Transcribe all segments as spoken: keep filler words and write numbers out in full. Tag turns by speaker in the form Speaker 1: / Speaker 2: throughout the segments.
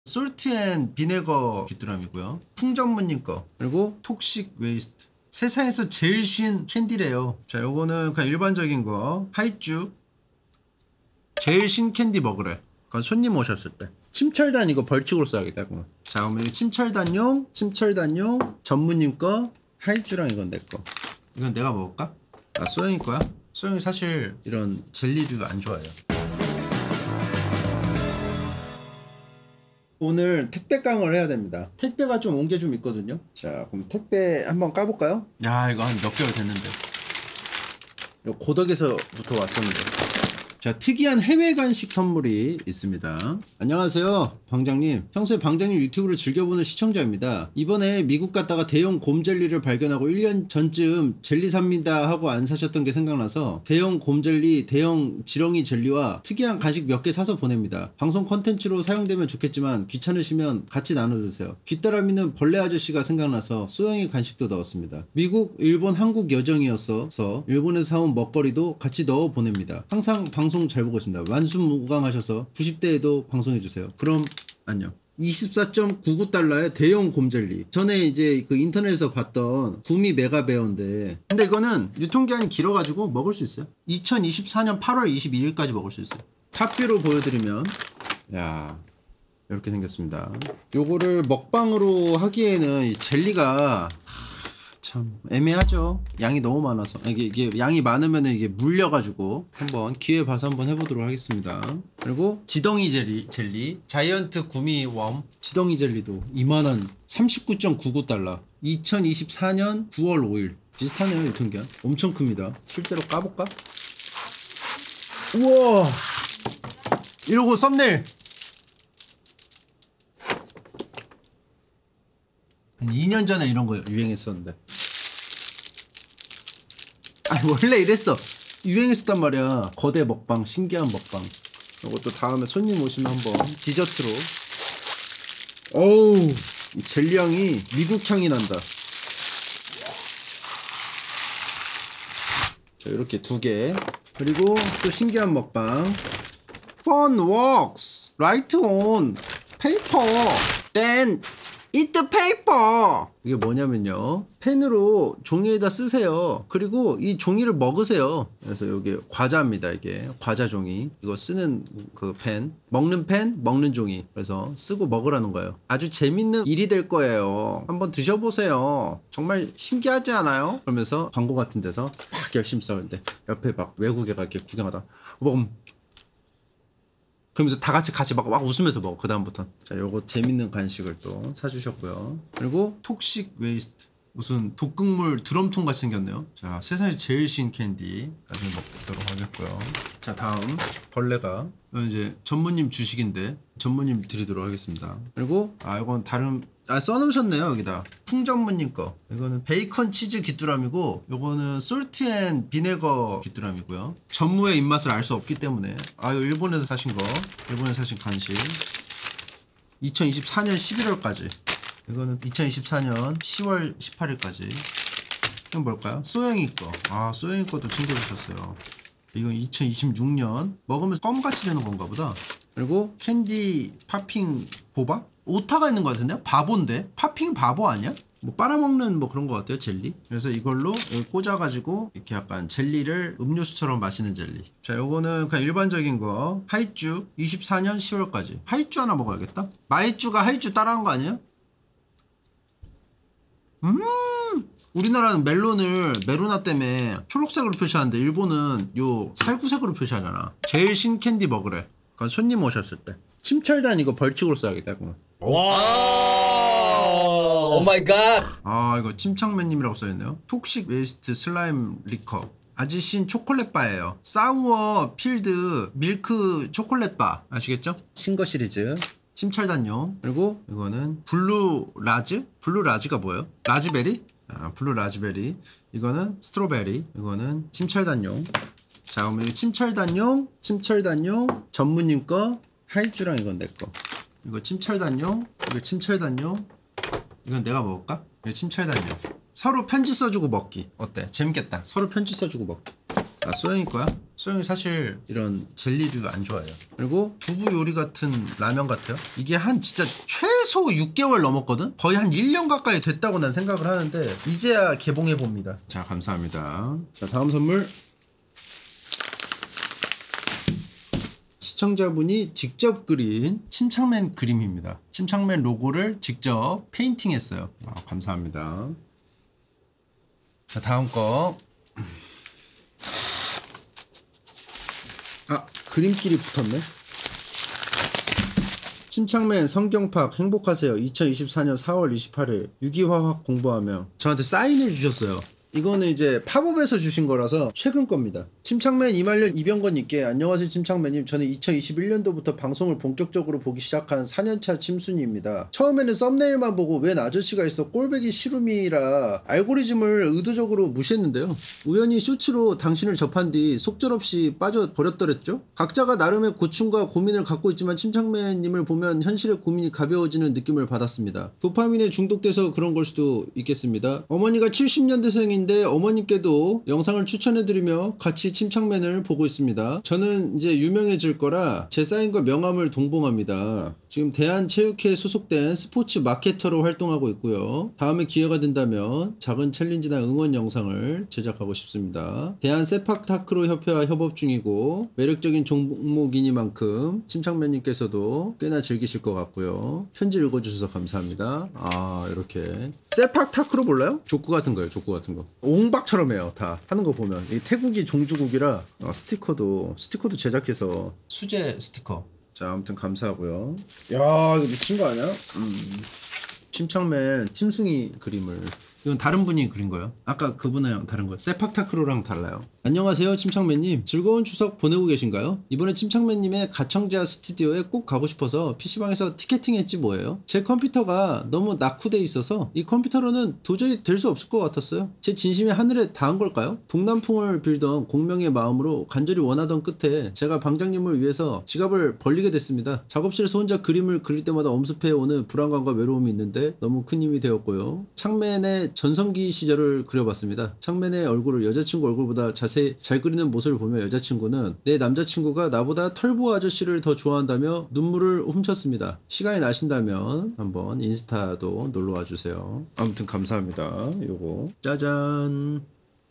Speaker 1: 솔트 앤 비네거 귀뚜라미고요. 풍전무님 거. 그리고 톡식 웨이스트. 세상에서 제일 신 캔디래요. 자, 요거는 그냥 일반적인 거. 하이쭈. 제일 신 캔디 먹으래. 그건 손님 오셨을 때. 침철단 이거 벌칙으로 써야겠다. 그러면. 자, 그러면 여기 침철단용, 침철단용, 전무님 거, 하이쭈랑 이건 내 거. 이건 내가 먹을까? 아, 소영이 거야? 소영이 사실 이런 젤리류가 안 좋아해요. 오늘 택배 깡을 해야 됩니다. 택배가 좀 온 게 좀 있거든요. 자, 그럼 택배 한번 까볼까요? 야, 이거 한 몇 개월 됐는데. 이거 고덕에서부터 왔었는데. 자, 특이한 해외 간식 선물이 있습니다. 안녕하세요, 방장님. 평소에 방장님 유튜브를 즐겨보는 시청자입니다. 이번에 미국 갔다가 대형 곰젤리를 발견하고 일 년 전쯤 젤리 삽니다 하고 안 사셨던 게 생각나서 대형 곰젤리, 대형 지렁이 젤리와 특이한 간식 몇 개 사서 보냅니다. 방송 컨텐츠로 사용되면 좋겠지만 귀찮으시면 같이 나눠 드세요. 귀따라미는 벌레 아저씨가 생각나서 소영이 간식도 넣었습니다. 미국, 일본, 한국 여정이었어서 일본에서 사온 먹거리도 같이 넣어 보냅니다. 항상 방송 방송 잘 보고 있습니다. 만수무강하셔서 구십 대에도 방송해주세요. 그럼 안녕. 이십사 점 구구 달러의 대형 곰젤리. 전에 이제 그 인터넷에서 봤던 구미 메가베어인데, 근데 이거는 유통기한이 길어가지고 먹을 수 있어요. 이천이십사 년 팔월 이십이일까지 먹을 수 있어요. 탑뷰로 보여드리면, 야, 이렇게 생겼습니다. 요거를 먹방으로 하기에는 이 젤리가 참 애매하죠. 양이 너무 많아서. 이게, 이게 양이 많으면 이게 물려가지고 한번 기회 봐서 한번 해보도록 하겠습니다. 그리고 지덩이 젤리, 젤리 자이언트 구미 웜 지덩이 젤리도 이만한 삼십구 점 구구 달러. 이천이십사 년 구월 오일. 비슷하네요. 유통기한 엄청 큽니다. 실제로 까볼까? 우와, 이러고 썸네일 이 년 전에 이런 거 유행했었는데. 아니, 원래 이랬어. 유행했었단 말이야. 거대 먹방, 신기한 먹방. 이것도 다음에 손님 오시면 한번 디저트로. 어우, 젤리 향이 미국 향이 난다. 자, 이렇게 두 개. 그리고 또 신기한 먹방. Fun works. Right on. Paper. Then Eat the paper! 이게 뭐냐면요, 펜으로 종이에다 쓰세요. 그리고 이 종이를 먹으세요. 그래서 여기 과자입니다. 이게 과자 종이. 이거 쓰는 그 펜, 먹는 펜, 먹는 종이. 그래서 쓰고 먹으라는 거예요. 아주 재밌는 일이 될 거예요. 한번 드셔보세요. 정말 신기하지 않아요? 그러면서 광고 같은 데서 막 열심히 싸우는데 옆에 막 외국애가 이렇게 구경하다 먹으면, 그러면서 다 같이 같이 막, 막 웃으면서 먹어. 그 다음부터. 자, 요거 재밌는 간식을 또 사주셨고요. 그리고 톡식 웨이스트. 무슨 독극물 드럼통 같이 생겼네요. 자, 세상에 제일 신 캔디 나중에 먹도록 하겠고요. 자, 다음 벌레가 이건 이제 전무님 주식인데 전무님 드리도록 하겠습니다. 그리고 아, 이건 다른, 아, 써놓으셨네요. 여기다 풍전무님 거. 이거는 베이컨 치즈 귀뚜라미고, 요거는 솔트 앤 비네거 귀뚜라미고요. 전무의 입맛을 알 수 없기 때문에. 아, 이거 일본에서 사신 거. 일본에서 사신 간식. 이천이십사 년 십일월까지. 이거는 이천이십사 년 시월 십팔일까지. 이건 뭘까요? 소영이 거. 아, 소영이 것도 챙겨주셨어요. 이건 이천이십육 년. 먹으면 껌같이 되는 건가 보다. 그리고 캔디 파핑 보바? 오타가 있는 것 같은데요? 바보인데? 파핑 바보 아니야? 뭐 빨아먹는 뭐 그런 것 같아요, 젤리. 그래서 이걸로 여기 꽂아가지고 이렇게 약간 젤리를 음료수처럼 마시는 젤리. 자, 요거는 그냥 일반적인 거. 하이쭈 이십사 년 시월까지. 하이쭈 하나 먹어야겠다. 마이쭈가 하이쭈 따라한 거 아니에요? 음, 우리나라는 멜론을 메로나 때문에 초록색으로 표시하는데 일본은 요 살구색으로 표시하잖아. 제일 신 캔디 먹으래. 그건 손님 오셨을 때. 침철단 이거 벌칙으로 써야겠다. 그러면.
Speaker 2: 와, 오 마이 갓.
Speaker 1: 아, 이거 침착맨님이라고 써있네요. 톡식 웨이스트 슬라임 리커. 아주 신 초콜릿 바예요. 사우어 필드 밀크 초콜릿 바. 아시겠죠? 신거 시리즈. 침철단용. 그리고 이거는 블루 라즈? 블루 라즈가 뭐예요? 라즈베리? 아, 블루 라즈베리. 이거는 스트로베리. 이거는 침철단용. 자, 그러면 이거 침철단용, 침철단용, 전무님 거, 하이쭈랑 이건 내 거. 이거 침철단용, 이거 침철단용. 이건 내가 먹을까? 이거 침철단용. 서로 편지 써주고 먹기. 어때? 재밌겠다. 서로 편지 써주고 먹기. 아, 소영이 거야? 소영이 사실 이런 젤리류 안 좋아해요. 그리고 두부 요리 같은 라면 같아요. 이게 한 진짜 최소 육 개월 넘었거든? 거의 한 일 년 가까이 됐다고 난 생각을 하는데 이제야 개봉해봅니다. 자, 감사합니다. 자, 다음 선물. 시청자분이 직접 그린 침착맨 그림입니다. 침착맨 로고를 직접 페인팅했어요. 아, 감사합니다. 자, 다음 거. 아, 그림끼리 붙었네. 침착맨 성경팍 행복하세요. 이천이십사 년 사월 이십팔일 유기화학 공부하며 저한테 사인을 주셨어요. 이거는 이제 팝업에서 주신 거라서 최근 겁니다. 침착맨 이말년 이병건님께 안녕하세요 침착맨님. 저는 이천이십일 년도부터 방송을 본격적으로 보기 시작한 사 년차 침순이입니다. 처음에는 썸네일만 보고 웬 아저씨가 있어 꼴배기 싫음이라 알고리즘을 의도적으로 무시했는데요. 우연히 쇼츠로 당신을 접한 뒤 속절없이 빠져버렸더랬죠. 각자가 나름의 고충과 고민을 갖고 있지만 침착맨님을 보면 현실의 고민이 가벼워지는 느낌을 받았습니다. 도파민에 중독돼서 그런 걸 수도 있겠습니다. 어머니가 칠십 년대생인 인데 어머님께도 영상을 추천해드리며 같이 침착맨을 보고 있습니다. 저는 이제 유명해질 거라 제 사인과 명함을 동봉합니다. 지금 대한체육회에 소속된 스포츠 마케터로 활동하고 있고요. 다음에 기회가 된다면 작은 챌린지나 응원 영상을 제작하고 싶습니다. 대한세팍타크로 협회와 협업 중이고 매력적인 종목이니만큼 침착맨님께서도 꽤나 즐기실 것 같고요. 편지 읽어주셔서 감사합니다. 아, 이렇게 세팍타크로 몰라요? 족구 같은 거예요. 족구 같은 거. 옹박처럼 해요. 다 하는 거 보면. 이 태국이 종주국이라 어, 스티커도 스티커도 제작해서 수제 스티커. 자, 아무튼 감사하고요. 야, 이거 미친 거 아니야? 음. 침착맨 침숭이 그림을 이건 다른 분이 그린 거예요. 아까 그분이랑 다른 거예요. 세팍타크로랑 달라요. 안녕하세요 침착맨님. 즐거운 추석 보내고 계신가요? 이번에 침착맨님의 가청자 스튜디오에 꼭 가고 싶어서 피시방에서 티켓팅 했지 뭐예요. 제 컴퓨터가 너무 낙후돼 있어서 이 컴퓨터로는 도저히 될 수 없을 것 같았어요. 제 진심이 하늘에 닿은 걸까요? 동남풍을 빌던 공명의 마음으로 간절히 원하던 끝에 제가 방장님을 위해서 지갑을 벌리게 됐습니다. 작업실에서 혼자 그림을 그릴 때마다 엄습해오는 불안감과 외로움이 있는데 너무 큰 힘이 되었고요. 창맨의 전성기 시절을 그려봤습니다. 창맨의 얼굴을 여자친구 얼굴보다 자세히 잘 그리는 모습을 보며 여자친구는 내 남자친구가 나보다 털보 아저씨를 더 좋아한다며 눈물을 훔쳤습니다. 시간이 나신다면 한번 인스타도 놀러와 주세요. 아무튼 감사합니다. 요거 짜잔.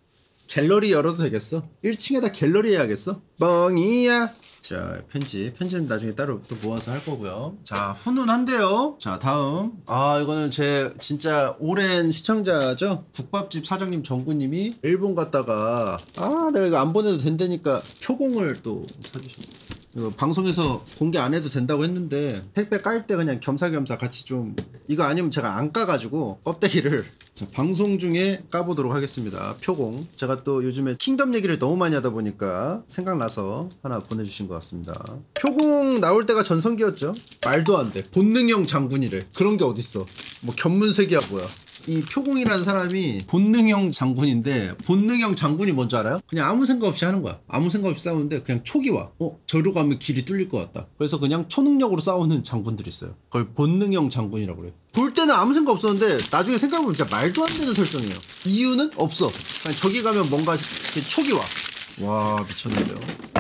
Speaker 1: 갤러리 열어도 되겠어? 일 층에다 갤러리 해야겠어? 뻥이야. 자, 편지. 편지는 나중에 따로 또 모아서 할 거고요. 자, 훈훈한데요. 자, 다음. 아, 이거는 제 진짜 오랜 시청자죠. 국밥집 사장님 정구님이 일본 갔다가 아, 내가 이거 안 보내도 된다니까 표공을 또 사주셨어요. 이거 방송에서 공개 안 해도 된다고 했는데 택배 깔 때 그냥 겸사겸사 같이 좀 이거 아니면 제가 안 까가지고 껍데기를 자, 방송 중에 까보도록 하겠습니다. 표공. 제가 또 요즘에 킹덤 얘기를 너무 많이 하다 보니까 생각나서 하나 보내주신 것 같습니다. 표공 나올 때가 전성기였죠. 말도 안 돼. 본능형 장군이래. 그런 게 어딨어. 뭐 견문색이야 뭐야. 이 표공이라는 사람이 본능형 장군인데 본능형 장군이 뭔지 알아요? 그냥 아무 생각 없이 하는 거야. 아무 생각 없이 싸우는데 그냥 촉이 와. 어? 저리로 가면 길이 뚫릴 것 같다. 그래서 그냥 초능력으로 싸우는 장군들이 있어요. 그걸 본능형 장군이라고 그래요. 볼 때는 아무 생각 없었는데 나중에 생각해보면 진짜 말도 안 되는 설정이에요. 이유는 없어. 그냥 저기 가면 뭔가 촉이 와. 와, 미쳤는데요.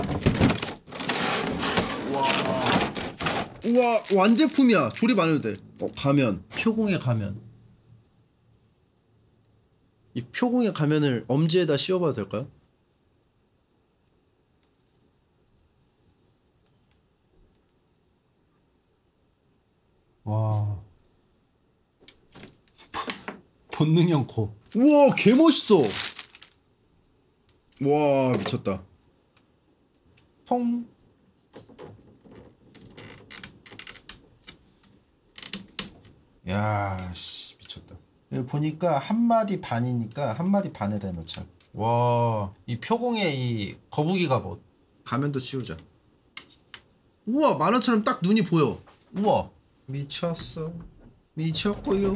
Speaker 1: 와. 우와, 완제품이야. 조립 안 해도 돼. 어, 가면. 표공의 가면. 이 표공의 가면을 엄지에다 씌워봐도 될까요? 와. 본능형 코. 우와, 개멋있어. 와, 미쳤다. 통. 야, 씨, 미쳤다. 여기 보니까 한마디 반이니까 한마디 반에다 넣자. 와, 이 표공의 이 거북이 갑옷. 가면도 씌우자. 우와, 만화처럼 딱 눈이 보여. 우와, 미쳤어. 미쳤고요.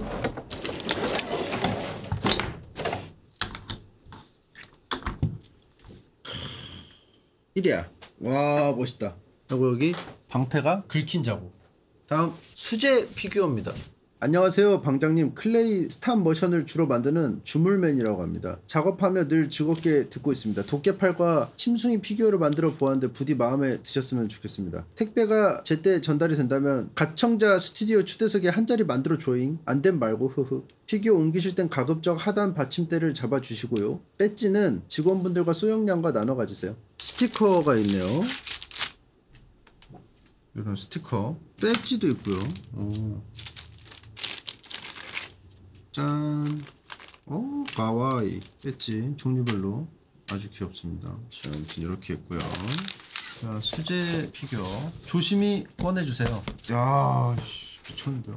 Speaker 1: 이리야. 와, 멋있다. 그리고 여기 방패가 긁힌 자국. 다음 수제 피규어입니다. 안녕하세요 방장님. 클레이 스탑 모션을 주로 만드는 주물맨이라고 합니다. 작업하며 늘 즐겁게 듣고 있습니다. 도깨팔과 심숭이 피규어를 만들어 보았는데 부디 마음에 드셨으면 좋겠습니다. 택배가 제때 전달이 된다면 가청자 스튜디오 초대석에 한 자리 만들어 줘잉. 안된 말고 흐흐. 피규어 옮기실 땐 가급적 하단 받침대를 잡아주시고요. 배지는 직원분들과 소형량과 나눠 가지세요. 스티커가 있네요. 이런 스티커. 배지도 있고요. 오. 짠. 오, 가와이. 배지 종류별로 아주 귀엽습니다. 자, 아무튼 이렇게 있고요. 자, 수제 피규어 조심히 꺼내주세요. 야, 씨, 미쳤는데요?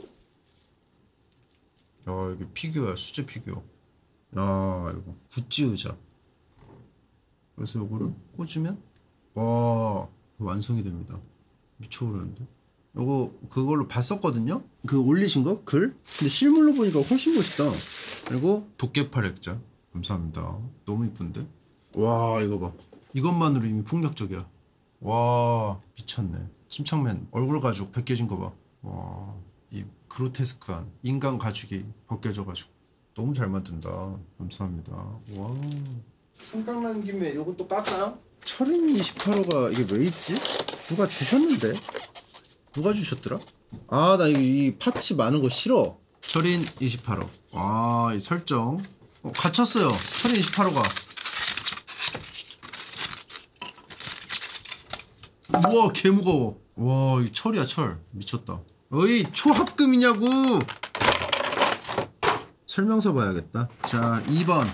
Speaker 1: 야, 이게 피규어야. 수제 피규어. 야, 이거 구찌 의자. 그래서 요거를 꽂으면 와, 완성이 됩니다. 미쳐버렸는데. 요거 그걸로 봤었거든요. 그 올리신 거 글. 근데 실물로 보니까 훨씬 멋있다. 그리고 도깨팔 액자. 감사합니다. 너무 이쁜데. 와, 이거 봐. 이것만으로 이미 폭력적이야. 와, 미쳤네. 침착맨 얼굴 가죽 벗겨진 거 봐. 와, 이 그로테스크한 인간 가죽이 벗겨져가지고 너무 잘 만든다. 감사합니다. 와. 생각나는 김에 요것도 깎아요? 철인 이십팔 호가 이게 왜 있지? 누가 주셨는데? 누가 주셨더라? 아, 나 이, 이 파츠 많은 거 싫어. 철인 이십팔 호. 아, 이 설정. 어, 갇혔어요. 철인 이십팔 호가. 우와, 개 무거워. 와, 이 철이야, 철. 미쳤다. 어이, 초합금이냐고! 설명서 봐야겠다. 자, 이 번.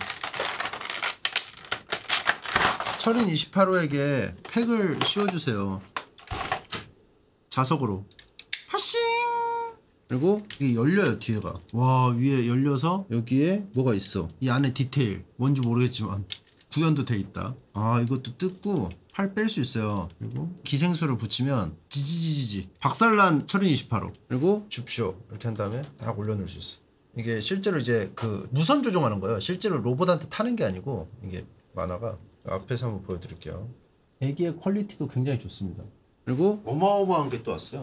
Speaker 1: 철인 이십팔 호에게 팩을 씌워주세요. 자석으로 파싱. 그리고 이게 열려요. 뒤에가. 와, 위에 열려서 여기에 뭐가 있어. 이 안에 디테일 뭔지 모르겠지만 구현도 돼 있다. 아, 이것도 뜯고 팔 뺄 수 있어요. 그리고 기생수를 붙이면 지지지지지 박살난 철인 이십팔 호. 그리고 줍쇼 이렇게 한 다음에 딱 올려놓을 수 있어. 이게 실제로 이제 그 무선 조종하는 거예요. 실제로 로봇한테 타는 게 아니고 이게 만화가. 앞에서 한번 보여드릴게요. 애기의 퀄리티도 굉장히 좋습니다. 그리고 어마어마한 게 또 왔어요.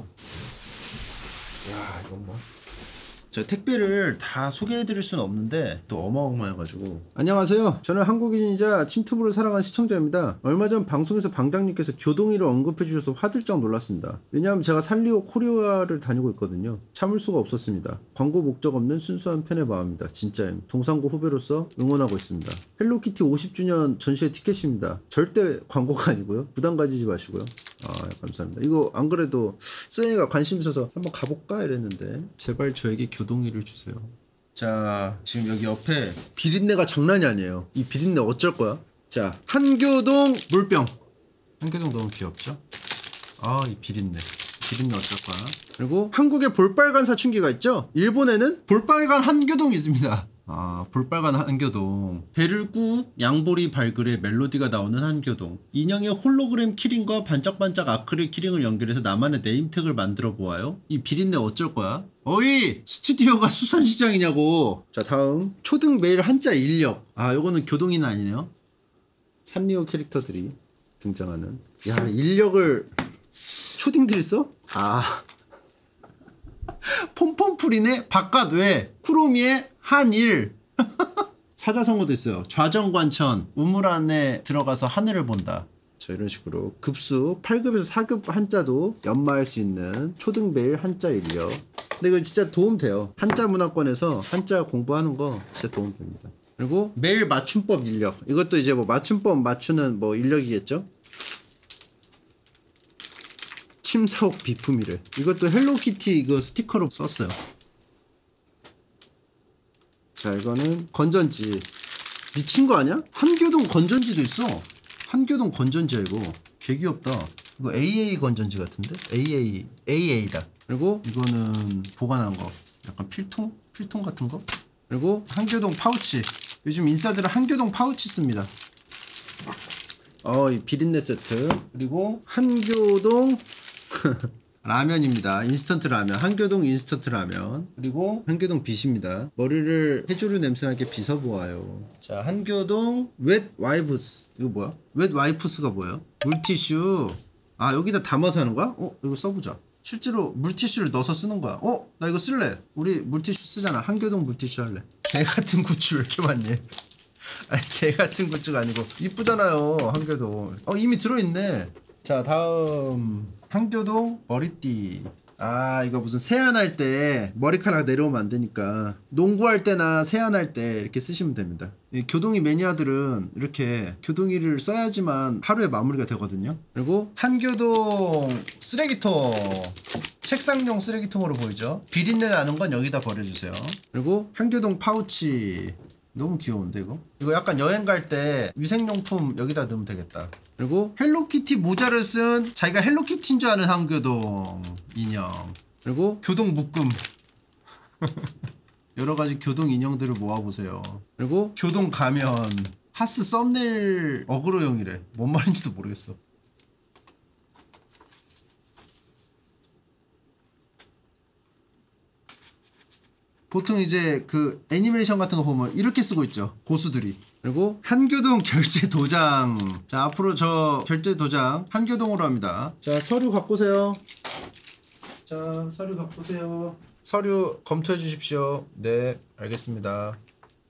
Speaker 1: 야, 이건 뭐. 제가 택배를 다 소개해드릴 수는 없는데 또 어마어마해가지고. 안녕하세요. 저는 한국인이자 침투부를 사랑하는 시청자입니다. 얼마 전 방송에서 방장님께서 교동이를 언급해주셔서 화들짝 놀랐습니다. 왜냐하면 제가 산리오 코리아를 다니고 있거든요. 참을 수가 없었습니다. 광고 목적 없는 순수한 팬의 마음입니다. 진짜임. 동상고 후배로서 응원하고 있습니다. 헬로키티 오십 주년 전시회 티켓입니다. 절대 광고가 아니고요. 부담 가지지 마시고요. 아, 감사합니다. 이거 안 그래도 쏘영이가 관심 있어서 한번 가볼까 이랬는데 제발 저에게 교동이를 주세요. 자, 지금 여기 옆에 비린내가 장난이 아니에요. 이 비린내 어쩔 거야? 자, 한교동 물병. 한교동 너무 귀엽죠? 아, 이 비린내. 비린내 어쩔 거야? 그리고 한국에 볼빨간 사춘기가 있죠? 일본에는 볼빨간 한교동이 있습니다. 아, 볼빨간 한교동. 배를 꾹 양보리 발글에 멜로디가 나오는 한교동. 인형의 홀로그램 키링과 반짝반짝 아크릴 키링을 연결해서 나만의 네임택을 만들어 보아요. 이 비린내 어쩔 거야? 어이! 스튜디오가 수산시장이냐고. 자, 다음 초등 매일 한자 인력. 아, 요거는 교동이는 아니네요. 산리오 캐릭터들이 등장하는. 야, 인력을 초딩들이 써? 아. 폼폼프린의 바깥 외 쿠로미의 한일. 사자성어도 있어요. 좌정관천. 우물 안에 들어가서 하늘을 본다. 자, 이런 식으로 급수 팔 급에서 사 급 한자도 연마할 수 있는 초등배일 한자 인력. 근데 이거 진짜 도움돼요. 한자 문화권에서 한자 공부하는 거 진짜 도움됩니다. 그리고 매일 맞춤법 인력. 이것도 이제 뭐 맞춤법 맞추는 뭐 인력이겠죠. 침사옥 비품이래. 이것도 헬로키티 이거 스티커로 썼어요. 자, 이거는 건전지. 미친 거 아니야? 한교동 건전지도 있어. 한교동 건전지야 이거. 개 귀엽다. 이거 에이에이 건전지 같은데? 에이에이, 에이에이다. 그리고 이거는 보관한 거. 약간 필통? 필통 같은 거? 그리고 한교동 파우치. 요즘 인싸들은 한교동 파우치 씁니다. 어, 이 비린내 세트. 그리고 한교동 라면입니다. 인스턴트 라면. 한교동 인스턴트 라면. 그리고 한교동 빗입니다. 머리를 해조류 냄새나게 빗어보아요. 자, 한교동 웻 와이프스. 이거 뭐야? 웻 와이프스가 뭐예요? 물티슈. 아, 여기다 담아서 하는 거야? 어? 이거 써보자. 실제로 물티슈를 넣어서 쓰는 거야. 어? 나 이거 쓸래. 우리 물티슈 쓰잖아. 한교동 물티슈 할래. 개 같은 굿즈 왜 이렇게 많니? 아니 개 같은 굿즈가 아니고 이쁘잖아요. 한교동. 어 이미 들어있네. 자 다음 한교동 머리띠. 아 이거 무슨 세안할 때 머리카락 내려오면 안 되니까 농구할 때나 세안할 때 이렇게 쓰시면 됩니다. 이 교동이 매니아들은 이렇게 교동이를 써야지만 하루에 마무리가 되거든요. 그리고 한교동 쓰레기통. 책상용 쓰레기통으로 보이죠? 비린내 나는 건 여기다 버려주세요. 그리고 한교동 파우치. 너무 귀여운데 이거? 이거 약간 여행 갈 때 위생용품 여기다 넣으면 되겠다. 그리고 헬로키티 모자를 쓴 자기가 헬로키티인 줄 아는 한교동 인형. 그리고 교동 묶음. 여러가지 교동 인형들을 모아보세요. 그리고 교동 가면. 하스 썸네일 어그로용이래. 뭔 말인지도 모르겠어. 보통 이제 그 애니메이션 같은 거 보면 이렇게 쓰고 있죠. 고수들이. 그리고 한교동 결제 도장. 자 앞으로 저 결제 도장 한교동으로 합니다. 자 서류 갖고 오세요. 자 서류 갖고 오세요. 서류 검토해 주십시오. 네 알겠습니다.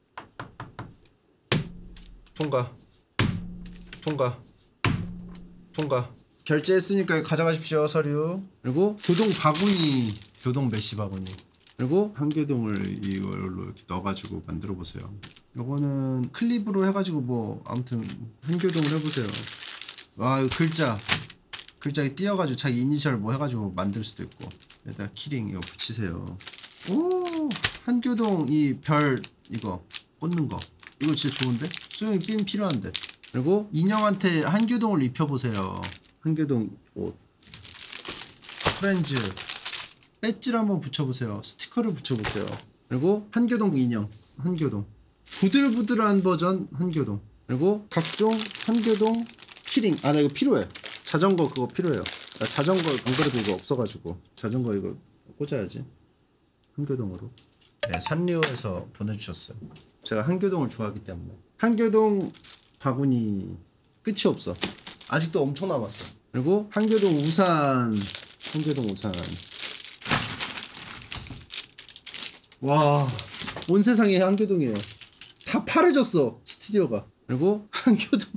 Speaker 1: 통과. 통과. 통과. 결제했으니까 가져가십시오. 서류. 그리고 교동 바구니. 교동 메시 바구니. 그리고 한교동을 이걸로 이렇게 넣어가지고 만들어 보세요. 요거는 클립으로 해가지고 뭐 아무튼 한교동을 해보세요. 와 이거 글자 글자에 띄어가지고 자기 이니셜 뭐 해가지고 만들 수도 있고. 여기다 키링 이거 붙이세요. 오 한교동 이 별 이거 꽂는 거 이거 진짜 좋은데? 수영이 핀 필요한데. 그리고 인형한테 한교동을 입혀보세요. 한교동 옷 프렌즈 배지를 한번 붙여보세요. 스티커를 붙여보세요. 그리고 한교동 인형 한교동 부들부들한 버전 한교동. 그리고 각종 한교동 키링. 아 나 이거 필요해. 자전거 그거 필요해요. 나 자전거 안 그래도 이거 없어가지고 자전거 이거 꽂아야지. 한교동으로. 네 산리오에서 보내주셨어요. 제가 한교동을 좋아하기 때문에. 한교동 바구니 끝이 없어. 아직도 엄청 남았어. 그리고 한교동 우산. 한교동 우산. 와, 온 세상이 한교동이에요. 다 파래졌어 스튜디오가. 그리고 한교동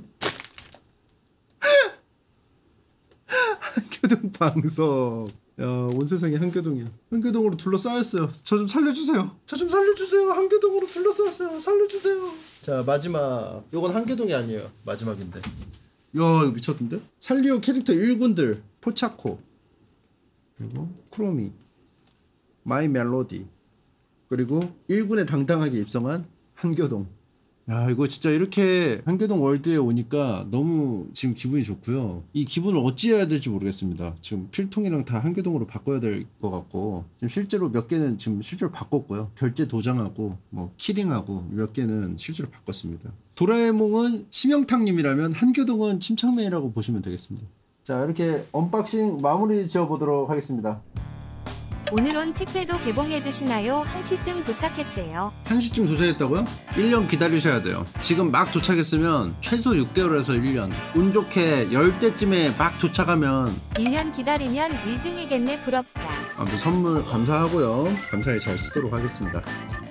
Speaker 1: 한교동 방석. 야, 온 세상이 한교동이야. 한교동으로 둘러싸였어요. 저 좀 살려주세요. 저 좀 살려주세요. 한교동으로 둘러싸였어요. 살려주세요. 자 마지막. 요건 한교동이 아니에요. 마지막인데. 야 이거 미쳤던데? 산리오 캐릭터 일 군들. 포차코. 그리고 크로미. 마이 멜로디. 그리고 일 군에 당당하게 입성한 한교동. 야 이거 진짜 이렇게 한교동 월드에 오니까 너무 지금 기분이 좋고요. 이 기분을 어찌해야 될지 모르겠습니다. 지금 필통이랑 다 한교동으로 바꿔야 될 것 같고 지금 실제로 몇 개는 지금 실제로 바꿨고요. 결제 도장하고 뭐 키링하고 몇 개는 실제로 바꿨습니다. 도라에몽은 심영탁님이라면 한교동은 침착맨이라고 보시면 되겠습니다. 자 이렇게 언박싱 마무리 지어보도록 하겠습니다.
Speaker 2: 오늘 온 택배도 개봉해주시나요? 한 시쯤 도착했대요.
Speaker 1: 한 시쯤 도착했다고요? 일 년 기다리셔야 돼요. 지금 막 도착했으면 최소 육 개월에서 일 년. 운 좋게 열 대쯤에 막 도착하면
Speaker 2: 일 년 기다리면 일 등이겠네. 부럽다.
Speaker 1: 아무튼 선물 감사하고요. 감사히 잘 쓰도록 하겠습니다.